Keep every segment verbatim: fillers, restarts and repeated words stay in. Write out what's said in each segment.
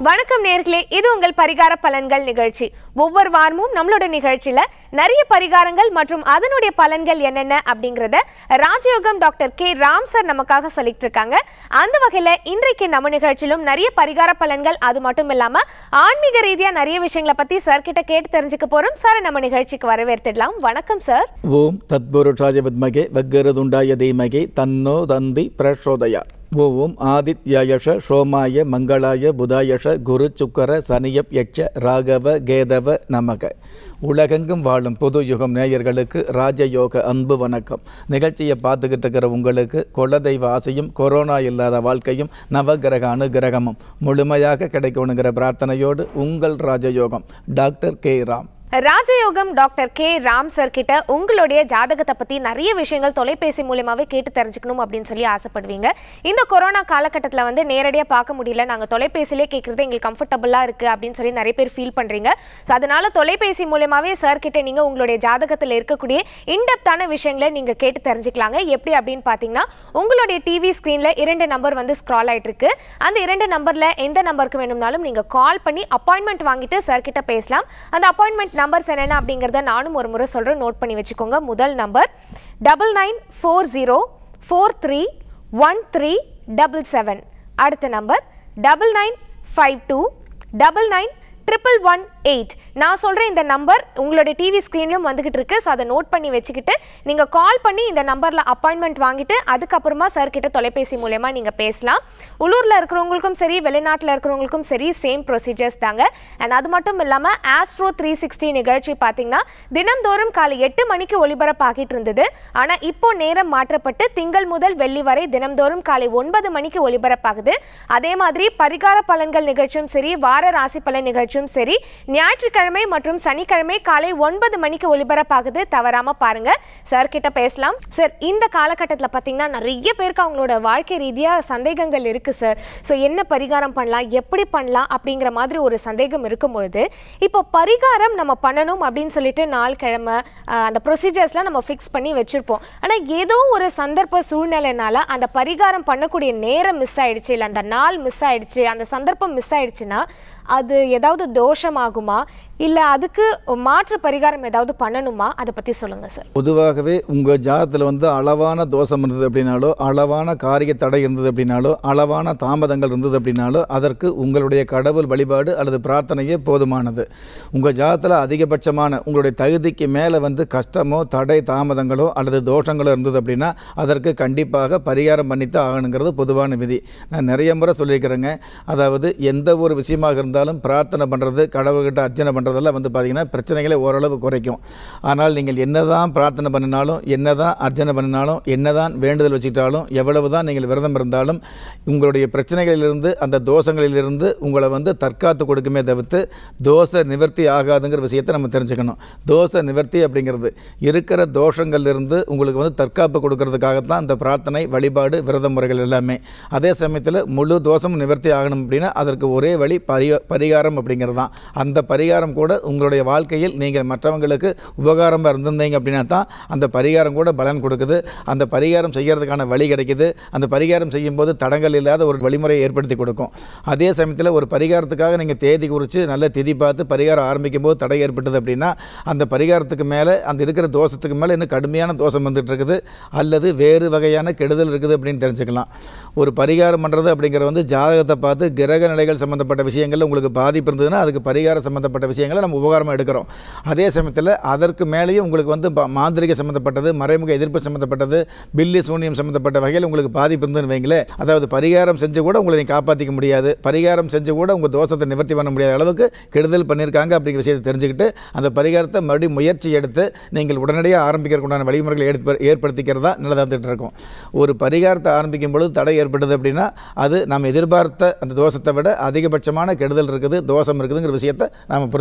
வணக்கம் நேயர்களே, இது உங்கள் பரிகார பலன்கள் நிகழ்ச்சி. ஒவ்வொரு வாரமும் நம்மளோட நிகழ்ச்சியில நிறைய பரிகாரங்கள் மற்றும் அதனுடைய பலன்கள் என்னென்ன அப்படிங்கறத ராஜயோகம் டாக்டர் கே ராம் சார் நமக்காக சொல்லிட்டு இருக்காங்க. அந்த வகையில இன்றைக்கு நம்ம நிகழ்ச்சியிலும் நிறைய பரிகார பலன்கள், அது மட்டும் இல்லாம ஆன்மீக ரீதியா நிறைய விஷயங்களை பத்தி சார் கிட்ட கேட்டு தெரிஞ்சுக்க போறோம். சார் நம்ம நிகழ்ச்சிக்கு வரவேற்திடலாம். வணக்கம் சார். ஓம் தத்புருஷாய வித்மகே வக்கரதுண்டாய தீமகே தன்னோ தந்தி பிரச்சோதயா. ஓம் ஆதித்யாயஷ சோமாய மங்களாய புதாயஷ குரு சுக்கர சனியப் யட்ச ராகவ கேதவ நமக. உலகெங்கும் வாழும் புது யுகம் நேயர்களுக்கு ராஜயோக அன்பு வணக்கம். நிகழ்ச்சியை பார்த்துக்கிட்டு இருக்கிற உங்களுக்கு குலதெய்வ ஆசையும் கொரோனா இல்லாத வாழ்க்கையும் நவகிரக அனுகிரகமும் முழுமையாக கிடைக்கணுங்கிற பிரார்த்தனையோடு உங்கள் ராஜயோகம் டாக்டர் கே ராம். ராஜயோகம் டாக்டர் கே ராம் சார் கிட்ட உங்களுடைய ஜாதகத்தை பற்றி நிறைய விஷயங்கள் தொலைபேசி மூலமாகவே கேட்டு தெரிஞ்சுக்கணும் அப்படின்னு சொல்லி ஆசைப்படுவீங்க. இந்த கொரோனா காலகட்டத்தில் வந்து நேரடியாக பார்க்க முடியல, நாங்கள் தொலைபேசியிலே கேட்குறது எங்களுக்கு கம்ஃபர்டபுளாக இருக்குது அப்படின்னு சொல்லி நிறைய பேர் ஃபீல் பண்ணுறீங்க. ஸோ அதனால் தொலைபேசி மூலமாகவே சார் கிட்ட நீங்கள் உங்களுடைய ஜாதகத்தில் இருக்கக்கூடிய இன்டெப்தான விஷயங்களை நீங்கள் கேட்டு தெரிஞ்சுக்கலாங்க. எப்படி அப்படின்னு பார்த்தீங்கன்னா, உங்களுடைய டிவி ஸ்க்ரீனில் இரண்டு நம்பர் வந்து ஸ்க்ரால் ஆகிட்டு இருக்கு. அந்த இரண்டு நம்பரில் எந்த நம்பருக்கு வேணும்னாலும் நீங்கள் கால் பண்ணி அப்பாயின்மெண்ட் வாங்கிட்டு சார் கிட்ட பேசலாம். அந்த அப்பாயின்மெண்ட் நம்பர்ஸ் என்னென்ன அப்படிங்கிறத நானும் ஒரு முறை சொல்கிறேன், நோட் பண்ணி வச்சுக்கோங்க. முதல் number double nine four zero four three one three double seven. அடுத்த number double nine five two double nine triple one eight. நான் சொல்கிறேன் இந்த நம்பர் உங்களுடைய டிவி ஸ்க்ரீன்லையும் வந்துக்கிட்டு இருக்கு. ஸோ அதை நோட் பண்ணி வச்சுக்கிட்டு நீங்கள் கால் பண்ணி இந்த நம்பரில் அப்பாயின்மெண்ட் வாங்கிட்டு அதுக்கப்புறமா சார் கிட்ட தொலைபேசி மூலமா நீங்கள் பேசலாம். உள்ளூரில் இருக்கிறவங்களுக்கும் சரி, வெளிநாட்டில் இருக்கிறவங்களுக்கும் சரி, சேம் ப்ரொசீஜர்ஸ் தாங்க. அண்ட் அது மட்டும் இல்லாமல் ஆஸ்ட்ரோ த்ரீ சிக்ஸ்டி நிகழ்ச்சி பார்த்தீங்கன்னா தினம்தோறும் காலை எட்டு மணிக்கு ஒளிபரப்பாகிட்டு இருந்தது. ஆனால் இப்போ நேரம் மாற்றப்பட்டு திங்கள் முதல் வெள்ளி வரை தினம்தோறும் காலை ஒன்பது மணிக்கு ஒளிபரப்பாகுது. அதே மாதிரி பரிகார பலன்கள் நிகழ்ச்சியும் சரி, வார ராசி பலன் நிகழ்ச்சியும் சரி, ஞாயிற்றுக்கிழமை மற்றும் சனிக்கிழமை காலை ஒன்பது மணிக்கு ஒளிபரப்பாகுது. தவறாம பாருங்க. சார் கிட்ட பேசலாம். சார், இந்த காலகட்டத்தில் பார்த்தீங்கன்னா நிறைய பேருக்கு அவங்களோட வாழ்க்கை ரீதியா சந்தேகங்கள் இருக்கு சார். ஸோ என்ன பரிகாரம் பண்ணலாம், எப்படி பண்ணலாம் அப்படிங்கிற மாதிரி ஒரு சந்தேகம் இருக்கும் பொழுது, இப்போ பரிகாரம் நம்ம பண்ணணும் அப்படின்னு சொல்லிட்டு நாள் கிழமை அந்த ப்ரொசீஜர்ஸ்லாம் நம்ம ஃபிக்ஸ் பண்ணி வச்சிருப்போம். ஆனால் ஏதோ ஒரு சந்தர்ப்ப சூழ்நிலைனால அந்த பரிகாரம் பண்ணக்கூடிய நேரம் மிஸ் ஆயிடுச்சு, இல்லை அந்த நாள் மிஸ் ஆயிடுச்சு, அந்த சந்தர்ப்பம் மிஸ் ஆயிடுச்சுன்னா அது ஏதாவது தோஷமாகுமா, இல்லை அதுக்கு மாற்று பரிகாரம் ஏதாவது பண்ணணுமா? அதை பற்றி சொல்லுங்கள் சார். பொதுவாகவே உங்கள் ஜாதகத்தில் வந்து அளவான தோஷம் இருந்தது அப்படின்னாலோ, அளவான காரிய தடை இருந்தது அப்படின்னாலோ, அளவான தாமதங்கள் இருந்தது அப்படின்னாலோ, அதற்கு உங்களுடைய கடவுள் வழிபாடு அல்லது பிரார்த்தனையே போதுமானது. உங்கள் ஜாதகத்தில் அதிகபட்சமான உங்களுடைய தகுதிக்கு மேலே வந்து கஷ்டமோ தடை தாமதங்களோ அல்லது தோஷங்களோ இருந்தது அப்படின்னா அதற்கு கண்டிப்பாக பரிகாரம் பண்ணித்தான் ஆகணுங்கிறது பொதுவான விதி. நான் நிறைய முறை சொல்லியிருக்கிறேங்க. அதாவது எந்த ஒரு விஷயமாக இருந்தாலும் பிரார்த்தனை பண்ணுறது, கடவுள்கிட்ட அர்ச்சனை பண்ணுறது அதெல்லாம் வந்து பார்த்தீங்கன்னா பிரச்சனைகளை ஓரளவு குறைக்கும். ஆனால் நீங்கள் என்னதான் பிரார்த்தனை பண்ணினாலும், என்னதான் அர்ச்சனை பண்ணினாலும், என்னதான் வேண்டுதல் வச்சுக்கிட்டாலும், எவ்வளவு தான் நீங்கள் விரதம் இருந்தாலும் உங்களுடைய பிரச்சனைகளிலிருந்து, அந்த தோஷங்களிலிருந்து உங்களை வந்து தற்காத்து கொடுக்குமே தவிர்த்து தோஷ நிவர்த்தி ஆகாதுங்கிற விஷயத்தை நம்ம தெரிஞ்சுக்கணும். தோஷ நிவர்த்தி அப்படிங்கிறது இருக்கிற தோஷங்கள்லேருந்து உங்களுக்கு வந்து தற்காப்பு கொடுக்கறதுக்காகத்தான் இந்த பிரார்த்தனை, வழிபாடு, விரத முறைகள் எல்லாமே. அதே சமயத்தில் முழு தோஷமும் நிவர்த்தி ஆகணும் அப்படின்னா அதற்கு ஒரே வழி பரி பரிகாரம் அப்படிங்கிறது தான். அந்த பரிகாரம் கூட உங்களுடைய வாழ்க்கையில் நீங்கள் மற்றவங்களுக்கு உபகாரமாக இருந்திருந்தீங்க அப்படின்னா தான் அந்த பரிகாரம் கூட பலன் கொடுக்குது. அந்த பரிகாரம் செய்கிறதுக்கான வழி கிடைக்குது. அந்த பரிகாரம் செய்யும்போது தடங்கள் இல்லாத ஒரு வழிமுறையை ஏற்படுத்தி கொடுக்கும். அதே சமயத்தில் ஒரு பரிகாரத்துக்காக நீங்கள் தேதி குறித்து நல்ல திதி பார்த்து பரிகாரம் ஆரம்பிக்கும் போது தடை ஏற்பட்டது அப்படின்னா அந்த பரிகாரத்துக்கு மேலே, அந்த இருக்கிற தோஷத்துக்கு மேலே இன்னும் கடுமையான தோஷம் வந்துட்டு இருக்குது அல்லது வேறு வகையான கெடுதல் இருக்குது அப்படின்னு தெரிஞ்சுக்கலாம். ஒரு பரிகாரம் பண்ணுறது அப்படிங்கிற வந்து ஜாதகத்தை பார்த்து கிரக நிலைகள் சம்மந்தப்பட்ட விஷயங்கள் உங்களுக்கு பாதிப்பு இருந்ததுன்னா அதுக்கு பரிகாரம் சம்மந்தப்பட்ட விஷயங்களை நம்ம உபகாரமாக எடுக்கிறோம். அதே சமயத்தில் அதற்கு மேலேயும் உங்களுக்கு வந்து மாந்திரிக சம்மந்தப்பட்டது, மறைமுக எதிர்ப்பு சம்மந்தப்பட்டது, பில்லி சூனியம் சம்மந்தப்பட்ட வகையில் உங்களுக்கு பாதிப்பு இருந்துன்னு வைங்களேன், அதாவது பரிகாரம் செஞ்சு கூட உங்களை நீங்கள் காப்பாற்றிக்க முடியாது, பரிகாரம் செஞ்சு கூட உங்கள் தோஷத்தை நிவர்த்தி பண்ண முடியாத அளவுக்கு கெடுதல் பண்ணியிருக்காங்க அப்படிங்கிற விஷயத்தை தெரிஞ்சுக்கிட்டு அந்த பரிகாரத்தை மறுபடியும் முயற்சி எடுத்து நீங்கள் உடனடியாக ஆரம்பிக்கிறதுக்குண்டான வழிமுறைகளை எடுத்து ஏற்படுத்திக்கிறதா நல்லதாக இருக்கும். ஒரு பரிகாரத்தை ஆரம்பிக்கும் பொழுது தடை ஏற்படுது அப்படின்னா அது நாம் எதிர்பார்த்த அந்த தோஷத்தை விட அதிகபட்சமான கெடுதல் இருக்குது, தோஷம் இருக்குதுங்கிற விஷயத்தை நாம் புரிஞ்சுக்கணும்.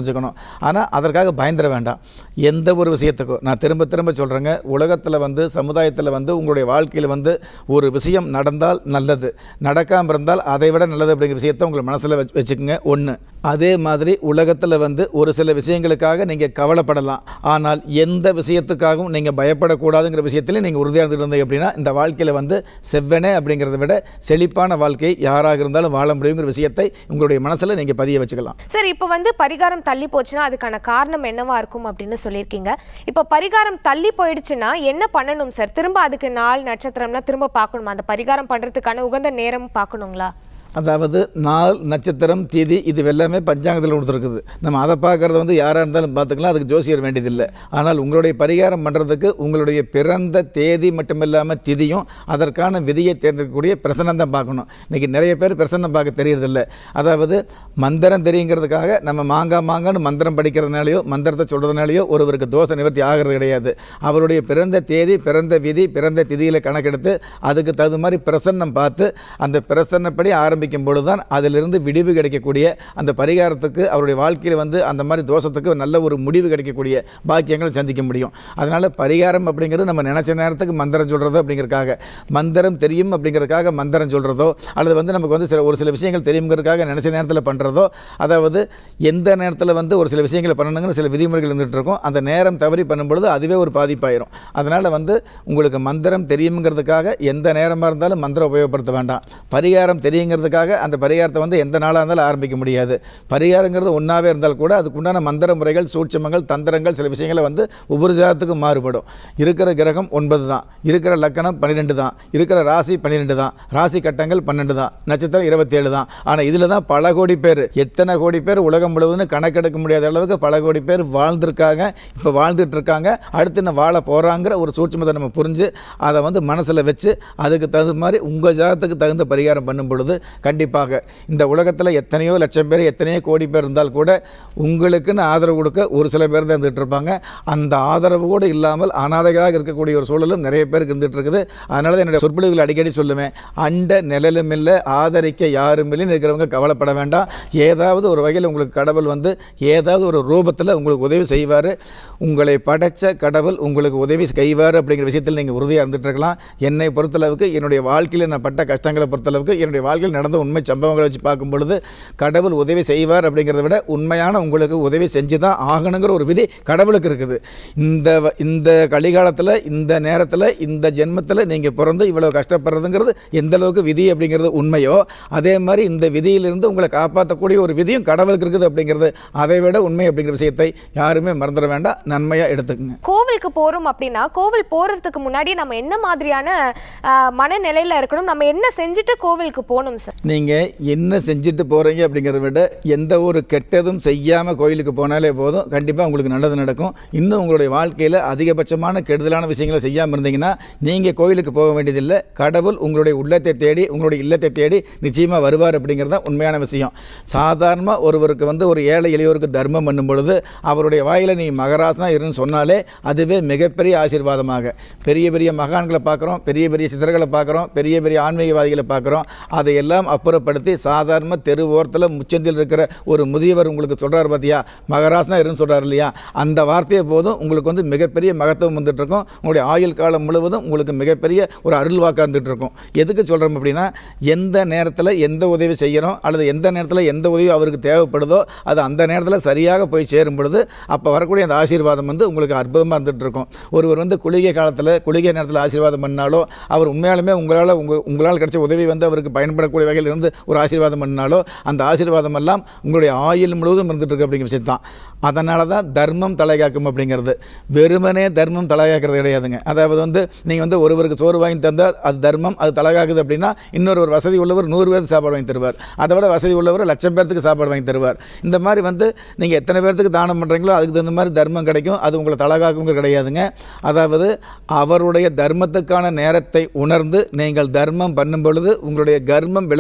வச்சுக்கணும். ஆனால் அதற்காக பயந்துட வேண்டாம். எந்த ஒரு விஷயத்துக்கும் நான் திரும்ப திரும்ப சொல்கிறேங்க, உலகத்தில் வந்து சமுதாயத்தில் வந்து உங்களுடைய வாழ்க்கையில் வந்து ஒரு விஷயம் நடந்தால் நல்லது, நடக்காமல் இருந்தால் அதை விட நல்லது அப்படிங்கிற விஷயத்தை உங்களை மனசில் வச்சு வச்சுக்கோங்க. ஒன்று. அதே மாதிரி உலகத்தில் வந்து ஒரு சில விஷயங்களுக்காக நீங்கள் கவலைப்படலாம், ஆனால் எந்த விஷயத்துக்காகவும் நீங்கள் பயப்படக்கூடாதுங்கிற விஷயத்தில் நீங்கள் உறுதியாக இருந்தீங்க அப்படின்னா இந்த வாழ்க்கையில் வந்து செவ்வனே அப்படிங்கிறத விட செழிப்பான வாழ்க்கை யாராக இருந்தாலும் வாழ முடியுங்கிற விஷயத்தை உங்களுடைய மனசில் நீங்கள் பதிய வச்சுக்கலாம். சார், இப்போ வந்து பரிகாரம் தள்ளி போச்சுன்னா அதுக்கான காரணம் என்னவா இருக்கும் அப்படின்னு சொல்லியிருக்கீங்க. இப்போ பரிகாரம் தள்ளி போயிடுச்சுன்னா என்ன பண்ணணும் சார்? திரும்ப அதுக்கு நாள் நட்சத்திரம்லாம் திரும்ப பார்க்கணுமா? அந்த பரிகாரம் பண்ணுறதுக்கான உகந்த நேரம் பார்க்கணுங்களா? அதாவது நாள், நட்சத்திரம், தேதி இது எல்லாமே பஞ்சாங்கத்தில் கொடுத்துருக்குது. நம்ம அதை பார்க்குறத வந்து யாராக இருந்தாலும் பார்த்துக்கலாம், அதுக்கு ஜோசியர் வேண்டியதில்லை. ஆனால் உங்களுடைய பரிகாரம் பண்ணுறதுக்கு உங்களுடைய பிறந்த தேதி மட்டும் இல்லாமல் திதியும் அதற்கான விதியை தேர்ந்தெடுக்கக்கூடிய பிரசன்னம் தான் பார்க்கணும். இன்றைக்கி நிறைய பேர் பிரசன்னம் பார்க்க தெரியறதில்லை. அதாவது மந்திரம் தெரியுங்கிறதுக்காக நம்ம மாங்கா மாங்கான்னு மந்திரம் படிக்கிறதுனாலையோ மந்திரத்தை சொல்கிறதுனாலையோ ஒருவருக்கு தோஷ நிவர்த்தி ஆகிறது கிடையாது. அவருடைய பிறந்த தேதி, பிறந்த விதி, பிறந்த திதியில் கணக்கெடுத்து அதுக்கு தகுந்த மாதிரி பிரசன்னம் பார்த்து அந்த பிரசன்னப்படி ஆரம்பி ஆரம்பிக்கும் பொழுதுதான் அதிலிருந்து விடிவு கிடைக்கக்கூடிய அந்த பரிகாரத்துக்கு அவருடைய வாழ்க்கையில் வந்து அந்த மாதிரி தோஷத்துக்கு நல்ல ஒரு முடிவு கிடைக்கக்கூடிய பாக்கியங்களை சந்திக்க முடியும். அதனால் பரிகாரம் அப்படிங்கிறது நம்ம நினச்ச நேரத்துக்கு மந்திரம் சொல்கிறதோ அப்படிங்கிறதுக்காக, மந்திரம் தெரியும் அப்படிங்கிறதுக்காக மந்திரம் சொல்கிறதோ அல்லது வந்து நமக்கு வந்து சில ஒரு சில விஷயங்கள் தெரியுங்கிறதுக்காக நினச்ச நேரத்தில் பண்ணுறதோ, அதாவது எந்த நேரத்தில் வந்து ஒரு சில விஷயங்களை பண்ணணுங்கிற சில விதிமுறைகள் இருந்துகிட்டு இருக்கும். அந்த நேரம் தவறி பண்ணும்பொழுது அதுவே ஒரு பாதிப்பாயிரும். அதனால் வந்து உங்களுக்கு மந்திரம் தெரியுங்கிறதுக்காக எந்த நேரமாக இருந்தாலும் மந்திரம் உபயோகப்படுத்த வேண்டாம். பரிகாரம் தெரியுங்கிறது அந்த பரிகாரத்தை வந்து எந்த நாளாக இருந்தாலும் ஆரம்பிக்க முடியாது. பரிகாரங்கிறது ஒன்றாவே இருந்தால் கூட அதுக்குண்டான மந்திர முறைகள், சூட்சமங்கள், தந்திரங்கள் சில விஷயங்களை வந்து ஒவ்வொரு ஜாதத்துக்கும் மாறுபடும். இருக்கிற கிரகம் ஒன்பது தான், இருக்கிற லக்கணம் பன்னிரெண்டு தான், இருக்கிற ராசி பன்னிரெண்டு தான், ராசி கட்டங்கள் பன்னெண்டு தான், நட்சத்திரம் இருபத்தி ஏழு தான். ஆனால் இதில் தான் பல கோடி பேர், எத்தனை கோடி பேர் உலகம் முழுவதும் கணக்கெடுக்க முடியாத அளவுக்கு பல கோடி பேர் வாழ்ந்திருக்காங்க, இப்போ வாழ்ந்துட்டு இருக்காங்க, அடுத்து என்ன வாழ போகிறாங்கிற ஒரு சூட்சமத்தை நம்ம புரிஞ்சு அதை வந்து மனசில் வச்சு அதுக்கு தகுந்த மாதிரி உங்கள் ஜாதத்துக்கு தகுந்த பரிகாரம் பண்ணும் பொழுது கண்டிப்பாக இந்த உலகத்தில் எத்தனையோ லட்சம் பேர், எத்தனையோ கோடி பேர் இருந்தால் கூட உங்களுக்குன்னு ஆதரவு கொடுக்க ஒரு சில பேர் தான் இருந்துகிட்டு இருப்பாங்க. அந்த ஆதரவு கூட இல்லாமல் அனாதைகளாக இருக்கக்கூடிய ஒரு சூழலும் நிறைய பேருக்கு இருந்துகிட்டு இருக்குது. அதனால தான் என்னுடைய சொற்பொழிவுகள் அடிக்கடி சொல்லுவேன், அண்ட நிழலும் இல்லை, ஆதரிக்க யாரும் இல்லைன்னு இருக்கிறவங்க கவலைப்பட வேண்டாம். ஏதாவது ஒரு வகையில் உங்களுக்கு கடவுள் வந்து ஏதாவது ஒரு ரூபத்தில் உங்களுக்கு உதவி செய்வார். உங்களை படைத்த கடவுள் உங்களுக்கு உதவி செய்வார் அப்படிங்கிற விஷயத்தில் நீங்கள் உறுதியாக இருந்துகிட்டு இருக்கலாம். என்னை பொறுத்தளவுக்கு என்னுடைய வாழ்க்கையில் நான் பட்ட கஷ்டங்களை பொறுத்தளவுக்கு என்னுடைய வாழ்க்கையில் நடந்த உண்மை சம்பவங்களை வச்சு பார்க்கும் பொழுது கடவுள் உதவி செய்வார் அப்படிங்கிறத விட உண்மையான உங்களுக்கு உதவி செஞ்சு தான் ஆகணுங்கிற ஒரு விதி கடவுளுக்கு இருக்குது. இந்த இந்த கலிகாலத்தில், இந்த நேரத்தில், இந்த ஜென்மத்தில் நீங்கள் பிறந்து இவ்வளோ கஷ்டப்படுறதுங்கிறது எந்த அளவுக்கு விதி அப்படிங்கிறது உண்மையோ அதே மாதிரி இந்த விதியிலிருந்து உங்களை காப்பாற்றக்கூடிய ஒரு விதியும் கடவுளுக்கு இருக்குது அப்படிங்கிறது அதை விட உண்மை அப்படிங்கிற விஷயத்தை யாருமே மறந்துட வேண்டாம். நன்மையாக எடுத்துக்கங்க. கோவிலுக்கு போகிறோம் அப்படின்னா கோவில் போகிறதுக்கு முன்னாடி நம்ம என்ன மாதிரியான மனநிலையில் இருக்கணும், நம்ம என்ன செஞ்சுட்டு கோவிலுக்கு போகணும் சார்? நீங்கள் என்ன செஞ்சுட்டு போகிறீங்க அப்படிங்கிறத விட எந்த ஒரு கெட்டதும் செய்யாமல் கோயிலுக்கு போனாலே போதும், கண்டிப்பாக உங்களுக்கு நல்லது நடக்கும். இன்னும் உங்களுடைய வாழ்க்கையில் அதிகபட்சமான கெடுதலான விஷயங்களை செய்யாமல் இருந்தீங்கன்னா நீங்கள் கோயிலுக்கு போக வேண்டியதில்லை. கடவுள் உங்களுடைய உள்ளத்தை தேடி, உங்களுடைய இல்லத்தை தேடி நிச்சயமாக வருவார் அப்படிங்கிறது தான் உண்மையான விஷயம். சாதாரணமாக ஒருவருக்கு வந்து ஒரு ஏழை எளியோருக்கு தர்மம் பண்ணும் பொழுது அவருடைய வாயில் நீ மகராசனா இருன்னு சொன்னாலே அதுவே மிகப்பெரிய ஆசீர்வாதமாக, பெரிய பெரிய மகான்களை பார்க்குறோம், பெரிய பெரிய சித்தர்களை பார்க்குறோம், பெரிய பெரிய ஆன்மீகவாதிகளை பார்க்குறோம், அதையெல்லாம் அப்புறப்படுத்தி சாதாரண தெரு ஓரத்தில் முச்சந்தில் இருக்கிற ஒரு முதியவர் உங்களுக்கு சொல்கிறார் பார்த்தியா, மகராசனா இருன்னு சொல்கிறார் இல்லையா, அந்த வார்த்தையை போதும் உங்களுக்கு வந்து மிகப்பெரிய மகத்துவம் வந்துட்டு இருக்கும். உங்களுடைய ஆயுள் காலம் முழுவதும் உங்களுக்கு மிகப்பெரிய ஒரு அருள் வாக்காக இருந்துகிட்டு இருக்கும். எதுக்கு சொல்கிறோம் அப்படின்னா, எந்த நேரத்தில் எந்த உதவி செய்கிறோம் அல்லது எந்த நேரத்தில் எந்த உதவி அவருக்கு தேவைப்படுதோ அது அந்த நேரத்தில் சரியாக போய் சேரும் பொழுது அப்போ வரக்கூடிய அந்த ஆசீர்வாதம் வந்து உங்களுக்கு அற்புதமாக இருந்துகிட்டு இருக்கும். ஒருவர் வந்து குளிகை காலத்தில் குளிகை நேரத்தில் ஆசீர்வாதம் பண்ணாலோ அவர் உண்மையாலுமே உங்களால் உங்கள் உங்களால் கிடைச்ச உதவி வந்து அவருக்கு பயன்படக்கூடிய வகையில் இருந்து ஒரு ஆசீர்வாதம் பண்ணாலோ அந்த ஆசீர்வாதம் எல்லாம் உங்களுடைய ஆயுள் முழுவதும் இருந்துட்டு இருக்கு அப்படிங்கிற விஷயம் தான். அதனால தான் தர்மம் தலைகாக்கும் அப்படிங்கிறது. வெறுமனே தர்மம் தலைகாக்கிறது கிடையாதுங்க. அதாவது வந்து நீங்கள் வந்து ஒருவருக்கு சோறு வாங்கி தந்தால் அது தர்மம், அது தலைகாக்குது அப்படின்னா இன்னொரு ஒரு வசதி உள்ளவர் நூறு பேருக்கு சாப்பாடு வாங்கி தருவார், அதை விட வசதி உள்ளவர் லட்சம் பேருக்கு சாப்பாடு வாங்கி தருவார். இந்த மாதிரி வந்து நீங்கள் எத்தனை பேருக்கு தானம் பண்ணுறீங்களோ அதுக்கு தகுந்த மாதிரி தர்மம் கிடைக்கும். அது உங்களை தலைகாக்குங்க கிடையாதுங்க. அதாவது அவருடைய தர்மத்துக்கான நேரத்தை உணர்ந்து நீங்கள் தர்மம் பண்ணும் பொழுது உங்களுடைய கர்மம் விளக்க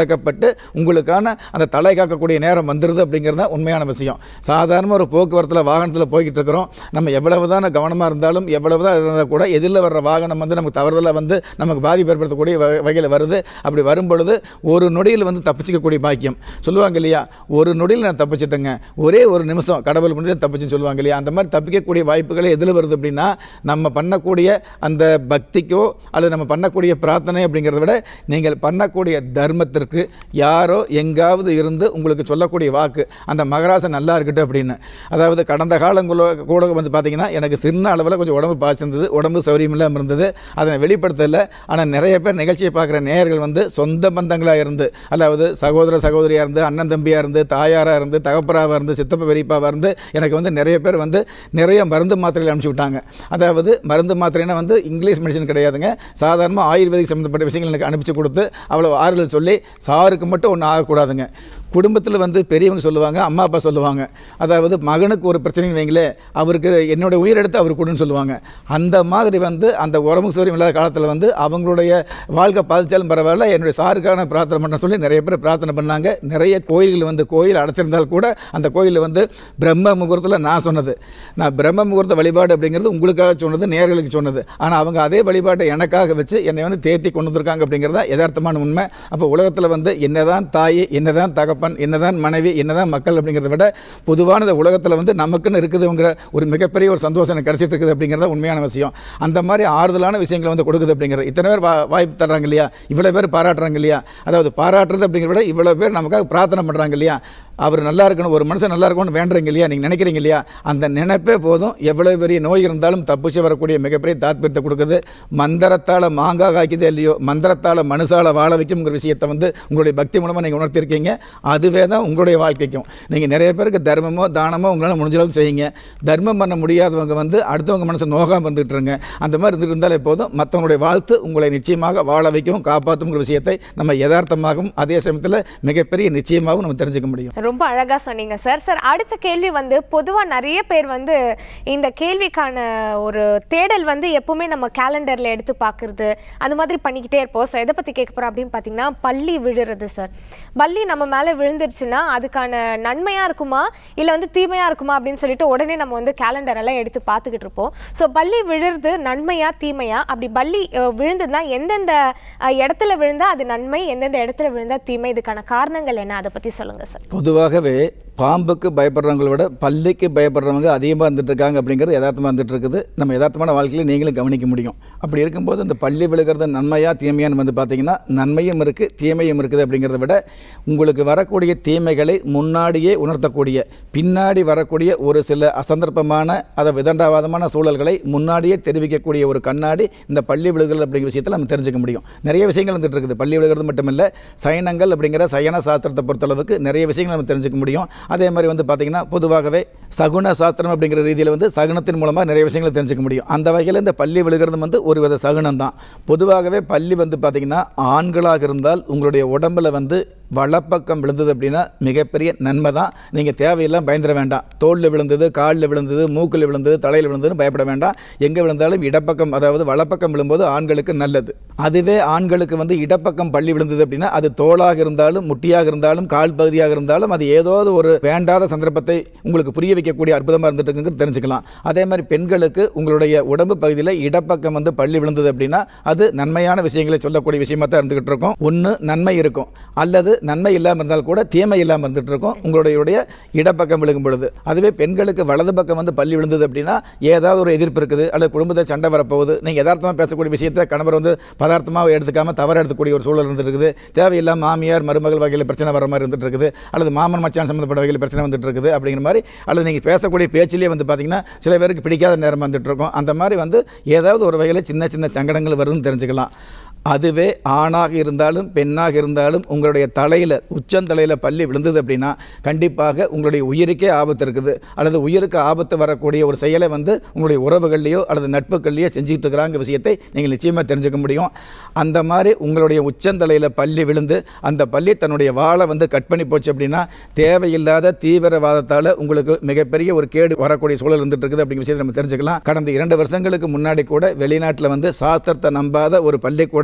இயக்கப்பட்டு உங்களுக்கான அந்த தலை காக்கக்கூடிய நேரம் வந்துடுது அப்படிங்கிறது தான் உண்மையான விஷயம். சாதாரண ஒரு போக்குவரத்தில் வாகனத்தில் போய்கிட்டு இருக்கிறோம், நம்ம எவ்வளவு தான் கவனமாக இருந்தாலும் எவ்வளவு தான் இருந்தால் கூட எதிரில் வர்ற வாகனம் வந்து நமக்கு தவறுதலாக வந்து நமக்கு பாதிப்பு ஏற்படுத்தக்கூடிய வகையில் வருது. அப்படி வரும்பொழுது ஒரு நொடியில் வந்து தப்பிச்சிக்கக்கூடிய பாக்கியம் சொல்லுவாங்க இல்லையா, ஒரு நொடியில் நான் தப்பிச்சிட்டேங்க, ஒரே ஒரு நிமிஷம் கடவுள் முடிஞ்சு தப்பிச்சுன்னு சொல்லுவாங்க இல்லையா. அந்த மாதிரி தப்பிக்கக்கூடிய வாய்ப்புகளை எதில் வருது அப்படின்னா நம்ம பண்ணக்கூடிய அந்த பக்திக்கோ அல்லது நம்ம பண்ணக்கூடிய பிரார்த்தனை அப்படிங்கிறத விட நீங்கள் பண்ணக்கூடிய தர்மத்திற்கு யாரோ எங்காவது இருந்து உங்களுக்கு சொல்லக்கூடிய வாக்கு அந்த மகராசன் நல்லா இருக்கட்டும் அப்படின்னு. அதாவது கடந்த காலங்களோ கூட வந்து பார்த்தீங்கன்னா எனக்கு சின்ன அளவில் கொஞ்சம் உடம்பு பாய்ச்சிருந்தது, உடம்பு சௌரியம் இல்லாமல் இருந்தது, அதை வெளிப்படுத்தலை. ஆனால் நிறைய பேர் நிகழ்ச்சியை பார்க்குற நேயர்கள் வந்து சொந்த பந்தங்களாக இருந்து, அதாவது சகோதர சகோதரியாக இருந்து, அண்ணன் தம்பியாக இருந்து, தாயாராக இருந்து, தகப்பராக இருந்து, சித்தப்ப பெரியப்பாவாக இருந்து எனக்கு வந்து நிறைய பேர் வந்து நிறைய மருந்து மாத்திரைகள் அனுப்பிச்சி விட்டாங்க. அதாவது மருந்து மாத்திரைனா வந்து இங்கிலீஷ் மெடிசன் கிடையாதுங்க, சாதாரண ஆயுர்வேதிக் சம்மந்தப்பட்ட விஷயங்கள் எனக்கு அனுப்பிச்சு கொடுத்து அவ்வளோ ஆறுதல் சொல்லி சாருக்கு மட்டும் ஒன்றும் ஆகக்கூடாதுங்க. குடும்பத்தில் வந்து பெரியவங்க சொல்லுவாங்க, அம்மா அப்பா சொல்லுவாங்க, அதாவது மகனுக்கு ஒரு பிரச்சனைன்னு வைங்களே அவருக்கு என்னுடைய உயிர் எடுத்து அவர் கொடுன்னு சொல்லுவாங்க. அந்த மாதிரி வந்து அந்த உடம்பு சௌரியம் இல்லாத காலத்தில் வந்து அவங்களுடைய வாழ்க்கை பாதித்தாலும் பரவாயில்ல என்னுடைய சாருக்கான பிரார்த்தனை பண்ண சொல்லி நிறைய பேர் பிரார்த்தனை பண்ணாங்க. நிறைய கோயில்கள் வந்து கோயில் அடைச்சிருந்தால் கூட அந்த கோயிலில் வந்து பிரம்ம முகூர்த்தத்தில் நான் சொன்னது, நான் பிரம்ம முகூர்த்த வழிபாடு அப்படிங்கிறது உங்களுக்காக சொன்னது, நேர்களுக்கு சொன்னது. ஆனால் அவங்க அதே வழிபாட்டை எனக்காக வச்சு என்னை வந்து தேர்த்தி கொண்டு வந்திருக்காங்க அப்படிங்கிறதா யதார்த்தமான உண்மை. அப்போ உலகத்தில் வந்து என்னதான் தாய், என்னதான் தகப்பன், என்னதான் மனைவி, என்னதான் மக்கள் அப்படிங்கிறத விட பொதுவான உலகத்தில் வந்து நமக்குன்னு இருக்குதுங்கிற ஒரு மிகப்பெரிய ஒரு சந்தோஷம் எனக்கு கிடைச்சிட்டு இருக்குது அப்படிங்கிறத உண்மையான விஷயம். அந்த மாதிரி ஆறுதலான விஷயங்களை வந்து கொடுக்குது அப்படிங்கிறது. இத்தனை பேர் வாய்ப்பு தர்றாங்க இல்லையா, இவ்வளோ பேர் பாராட்டுறாங்க இல்லையா, அதாவது பாராட்டுறது அப்படிங்கிறத விட இவ்வளோ பேர் நமக்காக பிரார்த்தனை பண்ணுறாங்க இல்லையா, அவர் நல்லா இருக்கணும், ஒரு மனுஷன் நல்லா இருக்கணும்னு வேண்டுறீங்க இல்லையா, நீங்கள் நினைக்கிறீங்க இல்லையா, அந்த நினைப்பே போதும் எவ்வளோ பெரிய நோய் இருந்தாலும் தப்பிச்சு வரக்கூடிய மிகப்பெரிய தாத்பரியத்தை கொடுக்குது. மந்திரத்தால் மாங்காய் காய்க்குதே இல்லையோ, மந்திரத்தால் மனுஷால வாழ வைக்கும்ங்கிற விஷயத்தை வந்து உங்களுடைய பக்தி மூலமாக நீங்கள் உணர்த்திருக்கீங்க. அதுவே தான் உங்களுடைய வாழ்க்கைக்கும். நீங்கள் நிறைய பேருக்கு தர்மமோ தானமோ உங்களால் முடிஞ்ச அளவுக்கு செய்யுங்க. தர்மம் பண்ண முடியாதவங்க வந்து அடுத்தவங்க மனசை நோகாமல் வந்துட்டுருங்க. அந்த மாதிரி இருந்தாலே போதும் மற்றவங்களுடைய வாழ்த்து உங்களை நிச்சயமாக வாழ வைக்கவும் காப்பாற்றுங்கிற விஷயத்தை நம்ம யதார்த்தமாகவும் அதே சமயத்தில் மிகப்பெரிய நிச்சயமாகவும் நம்ம தெரிஞ்சுக்க முடியும். ரொம்ப அழகா சொன்னீங்க சார். சார் அடுத்த கேள்வி வந்து பொதுவா நிறைய பேர் வந்து இந்த கேள்விக்கான ஒரு தேடல் வந்து எப்பவுமே நம்ம கேலண்டர்ல எடுத்து பார்க்கறது அந்த மாதிரி பண்ணிக்கிட்டே இருப்போம். ஸோ எதை பத்தி கேட்க போறோம் அப்படின்னு பார்த்தீங்கன்னா பல்லி விழுறது சார். பல்லி நம்ம மேலே விழுந்துருச்சுன்னா அதுக்கான நன்மையா இருக்குமா இல்லை வந்து தீமையா இருக்குமா அப்படின்னு சொல்லிட்டு உடனே நம்ம வந்து கேலண்டர் எல்லாம் எடுத்து பார்த்துக்கிட்டு இருப்போம். ஸோ பல்லி விழுறது நன்மையா தீமையா, அப்படி பல்லி விழுந்ததுன்னா எந்தெந்த இடத்துல விழுந்தா அது நன்மை, எந்தெந்த இடத்துல விழுந்தா தீமை, இதுக்கான காரணங்கள் என்ன, அதை பத்தி சொல்லுங்க சார். பொதுவாகவே பாம்புக்கு பயப்படுறவங்களை விட பல்லிக்கு பயப்படுறவங்க அதிகமாக இருந்துட்டு இருக்காங்க அப்படிங்கிறது யதார்த்தமாக இருந்துட்டு இருக்குது. நம்ம யதார்த்தமான வாழ்க்கையில் நீங்களும் கவனிக்க முடியும். அப்படி இருக்கும்போது இந்த பல்லி விழுகிறது நன்மையா தீமையான்னு வந்து பார்த்தீங்கன்னா நன்மையும் இருக்குது தீமையும் இருக்குது. அப்படிங்கிறத விட உங்களுக்கு வரக்கூடிய தீமைகளை முன்னாடியே உணர்த்தக்கூடிய, பின்னாடி வரக்கூடிய ஒரு சில அசந்தர்ப்பமான அதை விதண்டாவாதமான சூழல்களை முன்னாடியே தெரிவிக்கக்கூடிய ஒரு கண்ணாடி இந்த பள்ளி விழுகிறது அப்படிங்கிற விஷயத்தில் நம்ம தெரிஞ்சுக்க முடியும். நிறைய விஷயங்கள் வந்துட்டு இருக்குது. பள்ளி விழுகிறது மட்டுமில்லை, சயனங்கள் அப்படிங்கிற சயன சாஸ்திரத்தை பொறுத்தளவுக்கு நிறைய விஷயங்கள் நம்ம தெரிஞ்சுக்க முடியும். அதே மாதிரி வந்து பார்த்தீங்கன்னா பொதுவாகவே சகுன சாஸ்திரம் அப்படிங்கிற ரீதியில் வந்து சகுனத்தின் மூலமாக நிறைய விஷயங்களை தெரிஞ்சுக்க முடியும். அந்த வகையில் இந்த பள்ளி விழுகிறது வந்து ஒரு வித சகுனம் தான். பொதுவாகவே பள்ளி வந்து பார்த்தீங்கன்னா ஆண்களாக இருந்தால் உங்களுடைய உடம்பில் வந்து வலப்பக்கம் விழுந்தது அப்படின்னா மிகப்பெரிய நன்மை தான். நீங்கள் தேவையெல்லாம் பயந்துட வேண்டாம். தோளில் விழுந்தது, காலில் விழுந்தது, மூக்கில் விழுந்தது, தலையில் விழுந்ததுன்னு பயப்பட வேண்டாம். எங்கே விழுந்தாலும் இடப்பக்கம் அதாவது வலப்பக்கம் விழும்போது ஆண்களுக்கு நல்லது. அதுவே ஆண்களுக்கு வந்து இடப்பக்கம் பள்ளி விழுந்தது அப்படின்னா அது தோளாக இருந்தாலும் முட்டியாக இருந்தாலும் கால் பகுதியாக இருந்தாலும் அது ஏதாவது ஒரு வேண்டாத சந்தர்ப்பத்தை உங்களுக்கு புரிய வைக்கக்கூடிய அற்புதமாக இருந்துட்டு இருக்குங்கிறது தெரிஞ்சுக்கலாம். அதே மாதிரி பெண்களுக்கு உங்களுடைய உடம்பு பகுதியில் இடப்பக்கம் வந்து பள்ளி விழுந்தது அப்படின்னா அது நன்மையான விஷயங்களை சொல்லக்கூடிய விஷயமா தான் இருந்துகிட்டு இருக்கும். ஒன்று நன்மை இருக்கும், அல்லது நன்மை இல்லாமல் இருந்தால் கூட தீமை இல்லாமல் இருந்துட்டு இருக்கும் உங்களுடைய இடப்பக்கம் விழுகும் பொழுது. அதுவே பெண்களுக்கு வலது பக்கம் வந்து பள்ளி விழுந்தது அப்படின்னா ஏதாவது ஒரு எதிர்ப்பு இருக்குது, அல்லது குடும்பத்தை சண்டை வரப்போகுது, நீங்கள் யதார்த்தமாக பேசக்கூடிய விஷயத்தை கணவர் வந்து பதார்த்தமாக எடுத்துக்காமல் தவறு எடுத்துக்கூடிய ஒரு சூழல் இருந்துட்டு இருக்குது. தேவையில்லாமல் மாமியார் மருமகள் வகையில் பிரச்சனை வர மாதிரி இருந்துட்டு இருக்குது, அல்லது மாமன் மச்சான் சம்மந்தப்பட்ட வகையில் பிரச்சனை வந்துட்டு இருக்குது அப்படிங்கிற மாதிரி, அல்லது நீங்கள் பேசக்கூடிய பேச்சிலேயே வந்து பார்த்தீங்கன்னா சில பேருக்கு பிடிக்காத நேரம் வந்துட்டு இருக்கும். அந்த மாதிரி வந்து ஏதாவது ஒரு வகையில் சின்ன சின்ன சங்கடங்கள் வருதுன்னு தெரிஞ்சுக்கலாம். அதுவே ஆணாக இருந்தாலும் பெண்ணாக இருந்தாலும் உங்களுடைய தலையில் உச்சந்தலையில் பள்ளி விழுந்தது அப்படின்னா கண்டிப்பாக உங்களுடைய உயிருக்கே ஆபத்து இருக்குது, அல்லது உயிருக்கு ஆபத்து வரக்கூடிய ஒரு செயலை வந்து உங்களுடைய உறவுகள்லையோ அல்லது நட்புகள்லையோ செஞ்சுக்கிட்டு இருக்கிறாங்க விஷயத்தை நீங்கள் நிச்சயமாக தெரிஞ்சுக்க முடியும். அந்த மாதிரி உங்களுடைய உச்சந்தலையில் பள்ளி விழுந்து அந்த பள்ளி தன்னுடைய வாழை வந்து கட் பண்ணி போச்சு அப்படின்னா தேவையில்லாத தீவிரவாதத்தால் உங்களுக்கு மிகப்பெரிய ஒரு கேடு வரக்கூடிய சூழல் இருந்துட்டு இருக்குது அப்படிங்கிற விஷயத்தை நம்ம தெரிஞ்சுக்கலாம். கடந்த இரண்டு வருஷங்களுக்கு முன்னாடி கூட வெளிநாட்டில் வந்து சாஸ்திரத்தை நம்பாத ஒரு பள்ளிக்கூடம்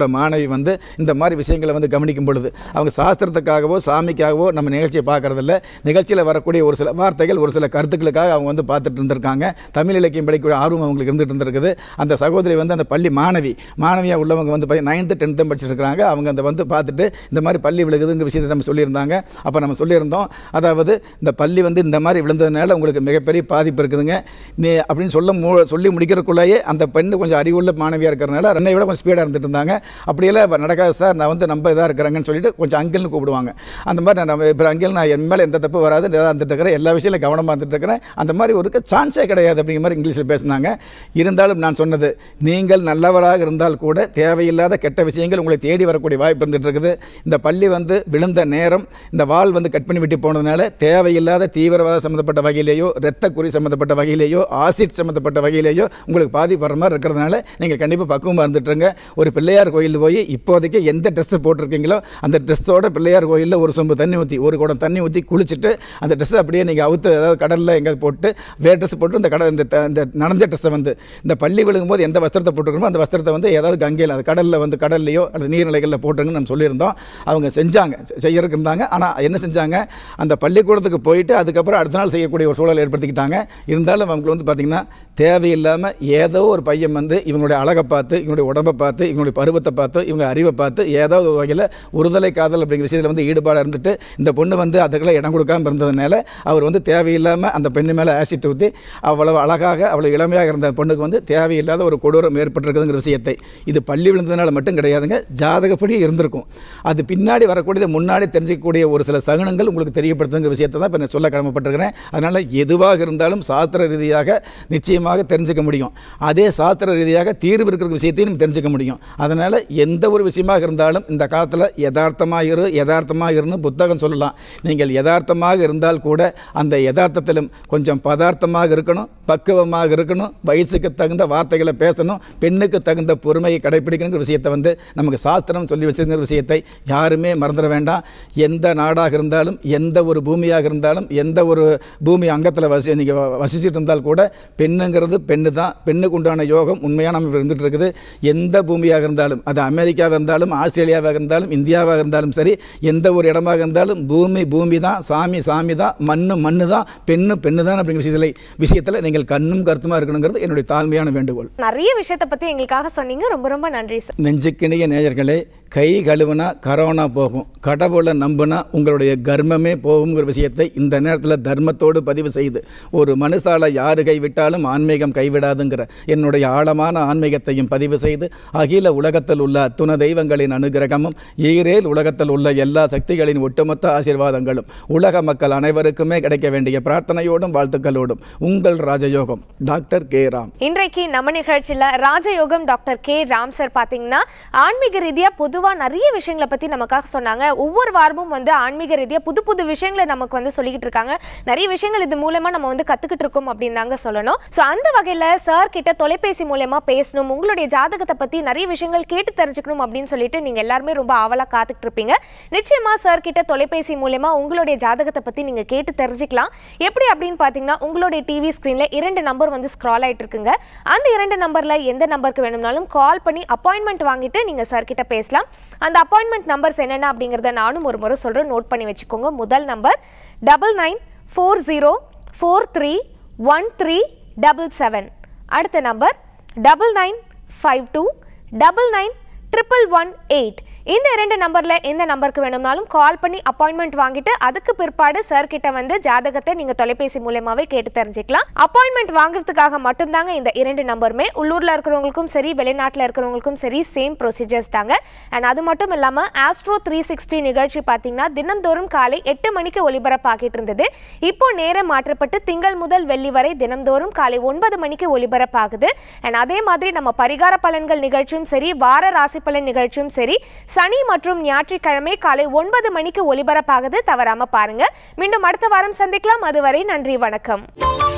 உள்ள மாணவி வந்து இந்த மாதிரி விஷயங்களை வந்து கவனிக்கும் பொழுது அவங்க சாஸ்திரத்துக்காகவோ சாமிக்காகவோ நம்ம நிகழ்ச்சியை பார்க்கறதில்ல. நிகழ்ச்சியில் வரக்கூடிய ஒரு சில வார்த்தைகள் ஒரு சில கருத்துக்களுக்காக அவங்க வந்து பார்த்துட்டு இருந்திருக்காங்க. தமிழ் இலக்கியம் படிக்கக்கூடிய ஆர்வம் அவங்களுக்கு இருந்துட்டு இருந்திருக்குது. அந்த சகோதரி வந்து அந்த பள்ளி மாணவி மாணவியாக உள்ளவங்க வந்து பார்த்தீங்கன்னா நைன்த்து டென்த்து படிச்சிருக்கிறாங்க. அவங்க அந்த வந்து பார்த்துட்டு இந்த மாதிரி பள்ளி விழுகுதுங்கிற விஷயத்தை நம்ம சொல்லியிருந்தாங்க. அப்போ நம்ம சொல்லியிருந்தோம், அதாவது இந்த பள்ளி வந்து இந்த மாதிரி விழுந்ததுனால உங்களுக்கு மிகப்பெரிய பாதிப்பு இருக்குதுங்க நீ அப்படின்னு சொல்ல மு சொல்லி முடிக்கிறதுக்குள்ளேயே அந்த பெண்ணு கொஞ்சம் அறிவுள்ள மாணவியாக இருக்கிறனால என்னை விட கொஞ்சம் ஸ்பீடாக இருந்துட்டு இருந்தாங்க. அப்படியெல்லாம் நடக்காது சார், நான் வந்து நம்ம இதாக இருக்கிறாங்கன்னு சொல்லிட்டு கொஞ்சம் அங்கிள்னு கூப்பிடுவாங்க. அந்த மாதிரி நான் இப்போ அங்கிள் நான் என் மேலே எந்த தப்பு வராது, இதாக இருந்துட்டு இருக்கிறேன், எல்லா விஷயத்தில் கவனமாக இருந்துட்டு இருக்கிறேன், அந்த மாதிரி ஒரு சான்ஸே கிடையாது அப்படிங்கிற மாதிரி இங்கிலீஷில் பேசினாங்க. இருந்தாலும் நான் சொன்னது, நீங்கள் நல்லவராக இருந்தால் கூட தேவையில்லாத கெட்ட விஷயங்கள் உங்களை தேடி வரக்கூடிய வாய்ப்பு இருந்துட்டு இருக்குது. இந்த பள்ளி வந்து விழுந்த நேரம் இந்த வால் வந்து கட் பண்ணி விட்டு போனதுனால தேவையில்லாத தீவிரவாத சம்மந்தப்பட்ட வகையிலேயோ இரத்த குறி சம்மந்தப்பட்ட வகையிலேயோ ஆசிட் சம்மந்தப்பட்ட வகையிலேயோ உங்களுக்கு பாதிப்பு வர மாதிரி இருக்கிறதுனால நீங்கள் கண்டிப்பாக பக்குவமாக இருந்துட்டுருங்க. ஒரு பிள்ளையார் கோயில் போய் இப்போதைக்கு எந்த ட்ரெஸ்ஸை போட்டிருக்கீங்களோ அந்த ட்ரெஸ்ஸோட பிள்ளையார் கோயிலில் ஒரு சொம்பு தண்ணி ஊற்றி ஒரு குடம் தண்ணி ஊற்றி குளிச்சுட்டு அந்த ட்ரெஸ்ஸை அப்படியே நீங்கள் அவுத்து அதாவது கடலில் எங்கேயாவது போட்டு வேறு ட்ரெஸ் போட்டு இந்த கடை இந்த இந்த நனைஞ்ச ட்ரெஸ்ஸை வந்து இந்த பள்ளி விழுங்கும்போது எந்த வஸ்திரத்தை போட்டுருக்கணுமோ அந்த வஸ்திரத்தை வந்து ஏதாவது கங்கையில் அது கடலில் வந்து கடல்லையோ அல்லது நீர்நிலைகளில் போட்டுருங்கன்னு நம்ம சொல்லியிருந்தோம். அவங்க செஞ்சாங்க, செய்யறதுக்கு இருந்தாங்க. ஆனால் என்ன செஞ்சாங்க, அந்த பள்ளிக்கூடத்துக்கு போயிட்டு அதுக்கப்புறம் அடுத்த நாள் செய்யக்கூடிய ஒரு சூழலை ஏற்படுத்திக்கிட்டாங்க. இருந்தாலும் அவங்களுக்கு வந்து பார்த்திங்கன்னா தேவையில்லாமல் ஏதோ ஒரு பையன் வந்து இவங்களுடைய அழகை பார்த்து இவங்களுடைய உடம்பை பார்த்து இவங்களுடைய பருவத்தை பார்த்து இவங்க அறிவை பார்த்து ஏதாவது ஒரு வகையில் ஒருதலை காதல் அப்படிங்கிற விஷயத்தில் வந்து ஈடுபாடாக இருந்துட்டு இந்த பொண்ணு வந்து அதுக்கெல்லாம் இடம் கொடுக்காமல் இருந்ததுனால அவர் வந்து தேவையில்லாமல் அந்த பெண்ணு மேலே ஆசிட் ஊற்றி அவ்வளவு அழகாக அவ்வளோ இளமையாக இருந்த பொண்ணுக்கு வந்து தேவையில்லாத ஒரு கொடூரம் ஏற்பட்டிருக்குதுங்கிற விஷயத்தை இது பள்ளி விழுந்ததுனால மட்டும் கிடையாதுங்க, ஜாதகப்படி இருந்திருக்கும். அது பின்னாடி வரக்கூடியது முன்னாடி தெரிஞ்சிக்கக்கூடிய ஒரு சில சகுனங்கள் உங்களுக்கு தெரியப்படுத்துங்கிற விஷயத்தை தான் இப்போ நான் சொல்ல கடமைப்பட்டிருக்கிறேன். அதனால் எதுவாக இருந்தாலும் சாஸ்திர ரீதியாக நிச்சயமாக தெரிஞ்சுக்க முடியும். அதே சாஸ்திர ரீதியாக தீர்வு இருக்கிற விஷயத்தையும் நம்ம தெரிஞ்சுக்க முடியும். அதனால் எந்த ஒரு விஷயமாக இருந்தாலும் இந்த காலத்தில் யதார்த்தமாக இரு யதார்த்தமாக இருன்னு புத்தகம் சொல்லலாம். நீங்கள் யதார்த்தமாக இருந்தால் கூட அந்த யதார்த்தத்திலும் கொஞ்சம் பதார்த்தமாக இருக்கணும், பக்குவமாக இருக்கணும், வயசுக்கு தகுந்த வார்த்தைகளை பேசணும், பெண்ணுக்கு தகுந்த பொறுமையை கடைப்பிடிக்கணுங்கிற விஷயத்தை வந்து நமக்கு சாஸ்திரம் சொல்லி வச்சிருக்கிற விஷயத்தை யாருமே மறந்துட வேண்டாம். எந்த நாடாக இருந்தாலும் எந்த ஒரு பூமியாக இருந்தாலும் எந்த ஒரு பூமி அங்கத்தில் வசி நீங்கள் வசிச்சுட்டு இருந்தால் கூட பெண்ணுங்கிறது பெண்ணு தான். பெண்ணுக்கு உண்டான யோகம் உண்மையான அமைப்பு இருந்துகிட்டு இருக்குது. எந்த பூமியாக இருந்தாலும் அது அமெரிக்காவாக இருந்தாலும் ஆஸ்திரேலியாவாக இருந்தாலும் இந்தியாவாக இருந்தாலும் சரி, எந்த ஒரு இடமாக இருந்தாலும் பூமி பூமி தான், சாமி சாமி தான், மண்ணு மண்ணு தான், பெண்ணு பெண்ணு தான் அப்படிங்கிற விஷயத்தில் விஷயத்தில் நீங்கள் கண்ணும் கருத்துமாக இருக்கணுங்கிறது என்னுடைய தாழ்மையான வேண்டுகோள். நிறைய விஷயத்தை பற்றி எங்களுக்காக சொன்னீங்க, ரொம்ப ரொம்ப நன்றி சார். நெஞ்சுக்கிணிய நேயர்களே, கை கழுவுனா கரோனா போகும், கடவுளை நம்புனா உங்களுடைய கர்மமே போகுங்கிற விஷயத்தை இந்த நேரத்தில் தர்மத்தோடு பதிவு செய்து ஒரு மனுஷால யாரு கைவிட்டாலும் ஆன்மீகம் கைவிடாதுங்கிற என்னுடைய ஆழமான ஆன்மீகத்தையும் பதிவு செய்து அகில உலகத்தில் உள்ள அத்துண தெய்வங்களின் அனுகிரகமும் ஈரேல் உலகத்தில் உள்ள எல்லா சக்திகளின் ஒட்டுமொத்த ஆசீர்வாதங்களும் உலக மக்கள் அனைவருக்குமே கிடைக்க வேண்டிய பிரார்த்தனையோடும் வாழ்த்துக்களோடும் உங்கள் ராஜயோகம் டாக்டர் கே ராம். இன்றைக்கு நம்ம நிகழ்ச்சியில் ராஜயோகம் டாக்டர் கே ராம் சார் பார்த்தீங்கன்னா ஆன்மீக ரீதியாக பொதுவாக நிறைய விஷயங்களை பற்றி நமக்காக சொன்னாங்க. ஒவ்வொரு வாரமும் வந்து ஆன்மீக ரீதியாக புது புது விஷயங்களை நமக்கு வந்து சொல்லிக்கிட்டு இருக்காங்க. நிறைய விஷயங்கள் இது மூலமா நம்ம வந்து கற்றுக்கிட்டு இருக்கோம் அப்படின்னு தாங்க சொல்லணும். ஸோ அந்த வகையில் சார் கிட்ட தொலைபேசி மூலமா பேசணும், உங்களுடைய ஜாதகத்தை பற்றி நிறைய விஷயங்கள் கேட்டு தெரிஞ்சுக்கணும் அப்படின்னு சொல்லிட்டு நீங்கள் எல்லாருமே ரொம்ப ஆவலாக காத்துக்கிட்டு இருப்பீங்க. நிச்சயமா சார் கிட்ட தொலைபேசி மூலமா உங்களுடைய ஜாதகத்தை பற்றி நீங்கள் கேட்டு தெரிஞ்சுக்கலாம். எப்படி அப்படின்னு பார்த்தீங்கன்னா உங்களுடைய டிவி ஸ்க்ரீனில் இரண்டு நம்பர் வந்து ஸ்க்ரால் ஆகிட்டு இருக்குங்க. அந்த இரண்டு நம்பரில் எந்த நம்பருக்கு வேணும்னாலும் கால் பண்ணி அப்பாயின்மெண்ட் வாங்கிட்டு நீங்கள் சார் கிட்ட பேசலாம். அந்த அப்பாயின்மெண்ட் நம்பர்ஸ் என்னென்ன அப்படிங்கிறத நானும் ஒரு முறை சொல்கிறேன், நோட் பண்ணி வச்சுக்கோங்க. முதல் number double nine four zero four three one three double seven. அடுத்த number double nine five two double nine triple one eight. இந்த இரண்டு நம்பரில் எந்த நம்பருக்கு வேணும்னாலும் கால் பண்ணி அப்பாயின்மெண்ட் வாங்கிட்டு அதுக்கு பிற்பாடு சார் கிட்ட வந்து ஜாதகத்தை நீங்கள் தொலைபேசி மூலமாகவே கேட்டு தெரிஞ்சுக்கலாம். அப்பாயின்மெண்ட் வாங்குறதுக்காக மட்டும்தாங்க இந்த இரண்டு நம்பருமே. உள்ளூரில் இருக்கிறவங்களுக்கும் சரி வெளிநாட்டில் இருக்கிறவங்களுக்கும் சரி சேம் ப்ரொசீஜர்ஸ் தாங்க. அண்ட் அது மட்டும் இல்லாமல் ஆஸ்ட்ரோ த்ரீ சிக்ஸ்டி நிகழ்ச்சி பார்த்தீங்கன்னா தினம்தோறும் காலை எட்டு மணிக்கு ஒலிபரப்பாகிட்டு இருந்தது. இப்போ நேரம் மாற்றப்பட்டு திங்கள் முதல் வெள்ளி வரை தினம்தோறும் காலை ஒன்பது மணிக்கு ஒலிபரப்பாகுது. அண்ட் அதே மாதிரி நம்ம பரிகார பலன்கள் நிகழ்ச்சியும் சரி, வார ராசி பலன் நிகழ்ச்சியும் சரி, சனி மற்றும் ஞாயிற்றுக்கிழமை காலை ஒன்பது மணிக்கு ஒலிபரப்பாகுது. தவறாம பாருங்க. மீண்டும் அடுத்த வாரம் சந்திக்கலாம். அதுவரை நன்றி, வணக்கம்.